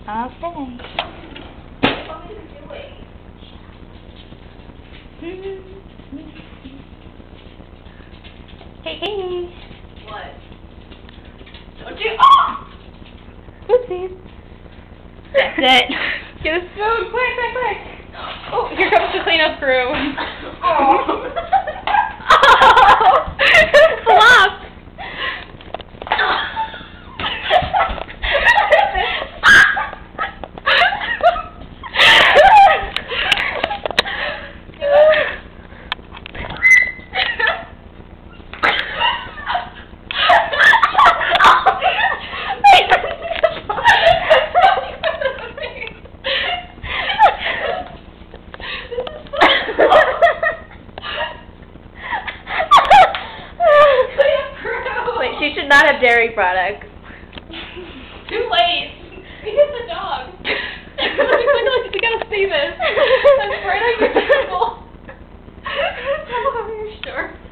Okay. Hey, hey. What? Don't you? Oh! Oopsies. That's it. Get a spoon, quick. Oh, here comes the cleanup crew. Oh. Flop. She should not have dairy products. Too late. We hit the dog. We gotta see this. I'm right on your table. I'm over your store.